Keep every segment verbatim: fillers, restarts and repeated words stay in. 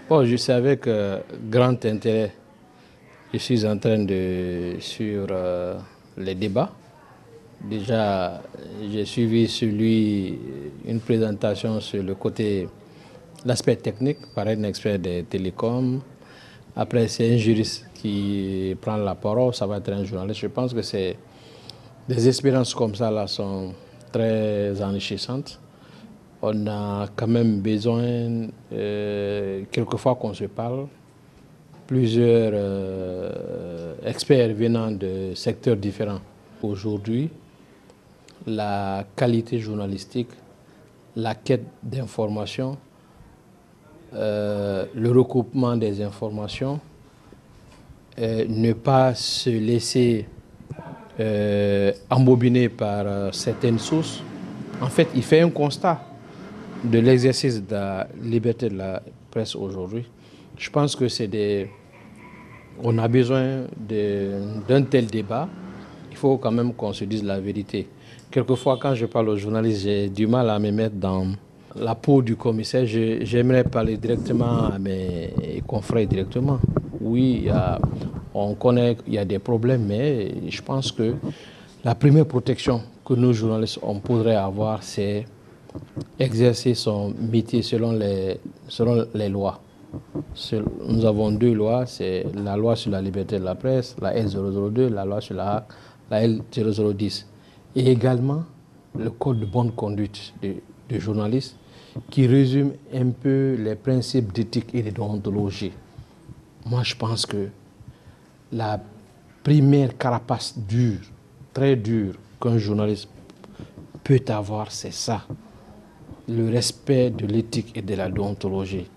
Bon, je sais avec euh, grand intérêt, je suis en train de suivre euh, les débats. Déjà, j'ai suivi celui, une présentation sur le côté, l'aspect technique par un expert des télécoms. Après, c'est un juriste qui prend la parole, ça va être un journaliste. Je pense que c'est des expériences comme ça là sont très enrichissantes. On a quand même besoin, euh, quelquefois qu'on se parle, plusieurs euh, experts venant de secteurs différents. Aujourd'hui, la qualité journalistique, la quête d'informations, euh, le recoupement des informations, euh, ne pas se laisser euh, embobiner par euh, certaines sources. En fait, il fait un constat de l'exercice de la liberté de la presse aujourd'hui. Je pense que c'est des... On a besoin d'un tel débat. Il faut quand même qu'on se dise la vérité. Quelquefois, quand je parle aux journalistes, j'ai du mal à me mettre dans la peau du commissaire. J'aimerais parler directement à mes confrères directement. Oui, il y a, on connaît qu'il y a des problèmes, mais je pense que la première protection que nous, journalistes, on pourrait avoir, c'est exercer son métier selon les, selon les lois. Nous avons deux lois, c'est la loi sur la liberté de la presse, la L zéro zéro deux, la loi sur la, la L zéro zéro dix. Et également le code de bonne conduite de, de journalistes qui résume un peu les principes d'éthique et de déontologie. Moi, je pense que la première carapace dure, très dure, qu'un journaliste peut avoir, c'est ça. Le respect de l'éthique et de la déontologie.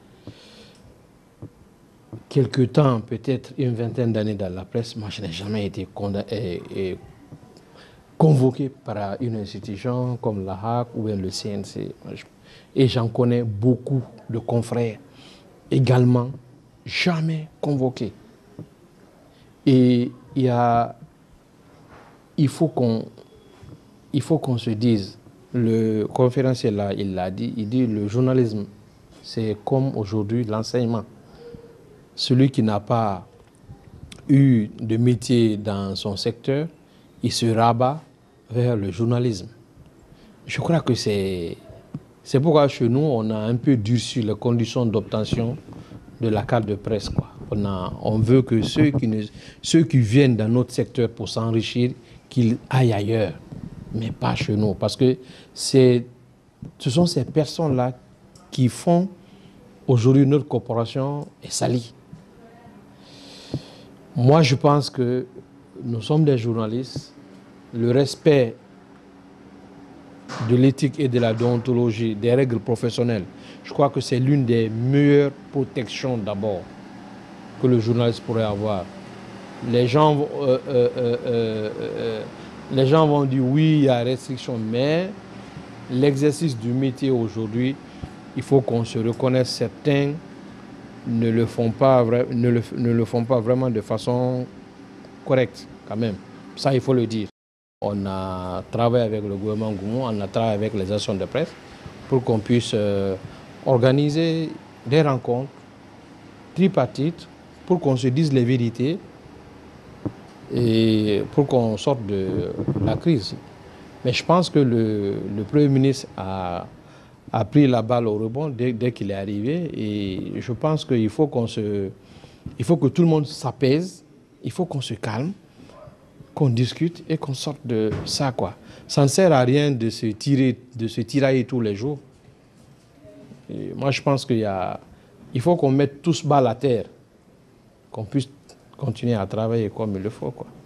Quelque temps, peut-être une vingtaine d'années dans la presse, moi je n'ai jamais été et, et convoqué par une institution comme la H A C ou bien le C N C. Et j'en connais beaucoup de confrères également jamais convoqués. Et il y a, il faut qu'on, il faut qu'on se dise, le conférencier là, il l'a dit, il dit le journalisme, c'est comme aujourd'hui l'enseignement. Celui qui n'a pas eu de métier dans son secteur, il se rabat vers le journalisme. Je crois que c'est c'est pourquoi chez nous, on a un peu durci les conditions d'obtention de la carte de presse, quoi. On, a, on veut que ceux qui, ne, ceux qui viennent dans notre secteur pour s'enrichir, qu'ils aillent ailleurs, mais pas chez nous. Parce que ce sont ces personnes-là qui font aujourd'hui notre corporation est salie. Moi, je pense que nous sommes des journalistes. Le respect de l'éthique et de la déontologie, des règles professionnelles, je crois que c'est l'une des meilleures protections d'abord que le journaliste pourrait avoir. Les gens, euh, euh, euh, euh, euh, les gens vont dire oui, il y a restriction, mais l'exercice du métier aujourd'hui, il faut qu'on se reconnaisse. Certains ne le font pas, ne le, ne le font pas vraiment de façon correcte quand même. Ça, il faut le dire. On a travaillé avec le gouvernement Goumou, on a travaillé avec les associations de presse pour qu'on puisse euh, organiser des rencontres tripartites pour qu'on se dise les vérités et pour qu'on sorte de la crise. Mais je pense que le, le Premier ministre a, a pris la balle au rebond dès, dès qu'il est arrivé et je pense qu'il faut qu'on se, il faut que tout le monde s'apaise, il faut qu'on se calme, qu'on discute et qu'on sorte de ça, quoi. Ça ne sert à rien de se tirer, de se tirailler tous les jours. Et moi, je pense qu'il y a, il faut qu'on mette tous balles à terre, qu'on puisse continuer à travailler comme il le faut, quoi.